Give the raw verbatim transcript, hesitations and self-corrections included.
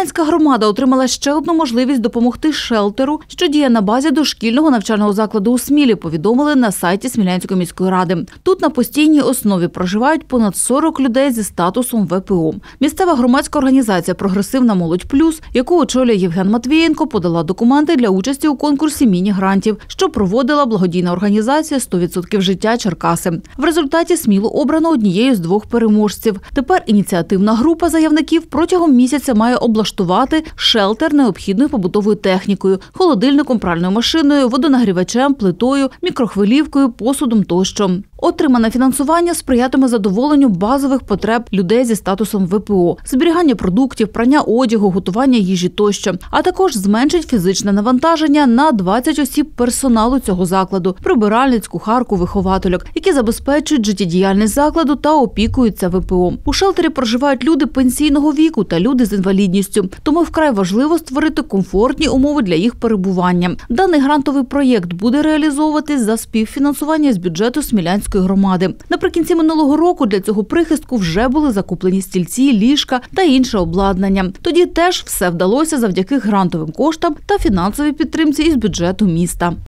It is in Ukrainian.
Смілянська громада отримала ще одну можливість допомогти шелтеру, що діє на базі дошкільного навчального закладу у Смілі, повідомили на сайті Смілянської міської ради. Тут на постійній основі проживають понад сорок людей зі статусом ве пе о. Місцева громадська організація «Прогресивна молодь плюс», яку очолює Євген Матвієнко, подала документи для участі у конкурсі міні-грантів, що проводила благодійна організація «сто відсотків життя Черкаси». В результаті Смілу обрано однією з двох переможців. Тепер ініціативна група заявників протягом місяця має облаштувати шелтер необхідною побутовою технікою – холодильником, пральною машиною, водонагрівачем, плитою, мікрохвилівкою, посудом тощо. Отримане фінансування сприятиме задоволенню базових потреб людей зі статусом ве пе о – зберігання продуктів, прання одягу, готування їжі тощо, а також зменшить фізичне навантаження на двадцять осіб персоналу цього закладу – прибиральниць, кухарку, виховательок, які забезпечують життєдіяльність закладу та опікуються ве пе о. У шелтері проживають люди пенсійного віку та люди з інвалідністю, тому вкрай важливо створити комфортні умови для їх перебування. Даний грантовий проєкт буде реалізовуватись за співфінансування з бюджету Смілянської громади. Наприкінці минулого року для цього прихистку вже були закуплені стільці, ліжка та інше обладнання. Тоді теж все вдалося завдяки грантовим коштам та фінансовій підтримці із бюджету міста.